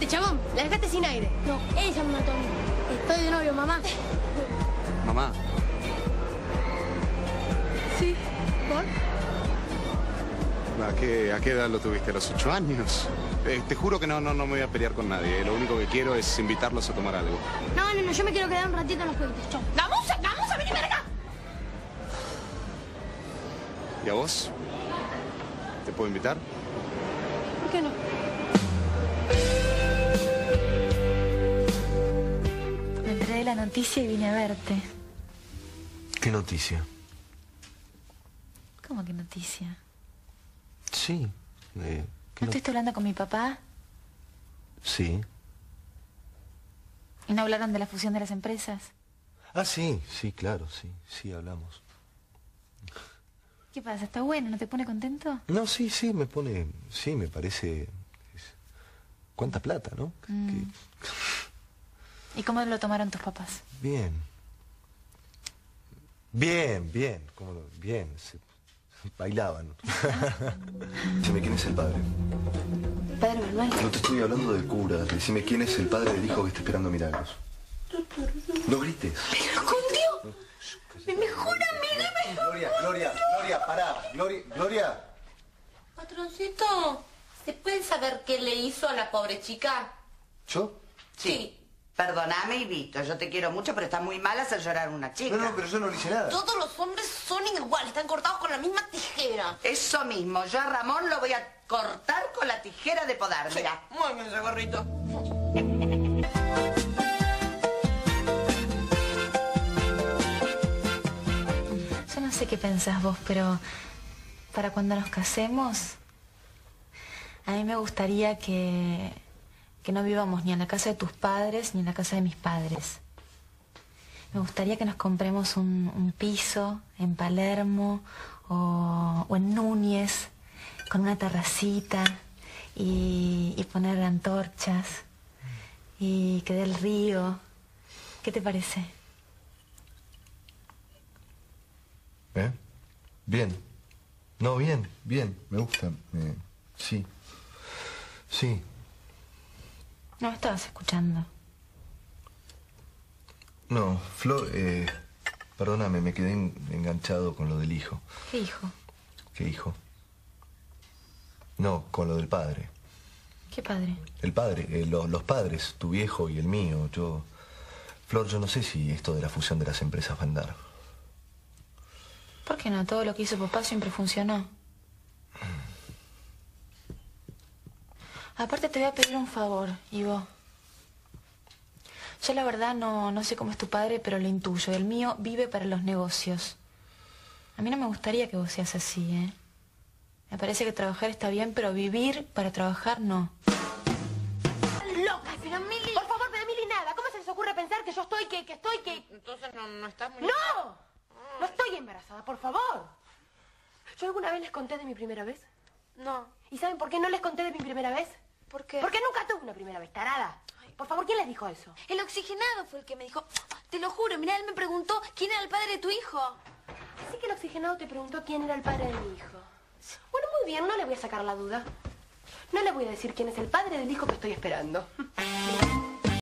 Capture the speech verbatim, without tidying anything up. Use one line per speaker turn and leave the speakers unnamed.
Este chabón, la dejaste sin aire.
No, ella me mató a mí. Estoy de novio, mamá.
Mamá.
Sí. ¿Por?
¿A qué, ¿A qué edad lo tuviste? ¿A los ocho años? Eh, te juro que no, no, no me voy a pelear con nadie. Eh. Lo único que quiero es invitarlos a tomar algo.
No, no, no, yo me quiero quedar un ratito en los jueguitos. Chau.
¡Vamos, vamos a venir para acá!
¿Y a vos? ¿Te puedo invitar?
¿Por qué no?
Me enteré de la noticia y vine a verte.
¿Qué noticia?
¿Cómo que noticia?
Sí. Eh,
¿No
no...
estuviste hablando con mi papá?
Sí.
¿Y no hablaron de la fusión de las empresas?
Ah, sí, sí, claro, sí, sí, hablamos.
¿Qué pasa? ¿Está bueno? ¿No te pone contento?
No, sí, sí, me pone... Sí, me parece... es- ¿Cuánta plata, no?
Mm.
Que-
¿Y cómo lo tomaron tus papás?
Bien. Bien, bien. ¿Cómo lo- Bien. Se... Bailaban. Dime, ¿quién es el padre?
Padre Manuel.
No te estoy hablando del cura. Decime, ¿quién es el padre del hijo que está esperando milagros? No grites.
¡Me lo escondió! ¡Mi mejor amiga! me-
Gloria, Gloria, Gloria, pará. Gloria, Gloria.
Patroncito, ¿se puede saber qué le hizo a la pobre chica?
¿Yo?
Sí.
Perdóname, Ivito, yo te quiero mucho, pero está muy mal hacer llorar a una chica.
No, no, pero yo no le hice nada.
Todos los hombres son iguales, están cortados con la misma tijera.
Eso mismo, yo a Ramón lo voy a cortar con la tijera de podar, mira.
Muy bien ese gorrito.
Yo no sé qué pensás vos, pero para cuando nos casemos, a mí me gustaría que, que no vivamos ni en la casa de tus padres ni en la casa de mis padres. Me gustaría que nos compremos un, un piso en Palermo o, o en Núñez, con una terracita y, y poner antorchas y que dé el río. ¿Qué te parece?
¿Eh? Bien. No, bien, bien. Me gusta. Eh, sí. Sí.
No me estabas escuchando.
No, Flor, eh, perdóname, me quedé en- enganchado con lo del hijo.
¿Qué hijo?
¿Qué hijo? No, con lo del padre.
¿Qué padre?
El padre, eh, lo- los padres, tu viejo y el mío. Yo, Flor, yo no sé si esto de la fusión de las empresas va a andar.
¿Por qué no? Todo lo que hizo papá siempre funcionó. Aparte te voy a pedir un favor, Ivo. Yo la verdad no, no sé cómo es tu padre, pero lo intuyo. El mío vive para los negocios. A mí no me gustaría que vos seas así, ¿eh? Me parece que trabajar está bien, pero vivir para trabajar no.
¡Loca, pero Mili! Por favor, pero Mili, nada. ¿Cómo se les ocurre pensar que yo estoy, que, que estoy, que...?
Entonces no, no estás muy...
¡No! No estoy embarazada, por favor. ¿Yo alguna vez les conté de mi primera vez?
No.
¿Y saben por qué no les conté de mi primera vez?
¿Por qué?
Porque nunca tuve una primera vez, tarada. Por favor, ¿quién les dijo eso?
El oxigenado fue el que me dijo... Te lo juro, mirá, él me preguntó quién era el padre de tu hijo.
Así que el oxigenado te preguntó quién era el padre de mi hijo. Bueno, muy bien, no le voy a sacar la duda. No le voy a decir quién es el padre del hijo que estoy esperando.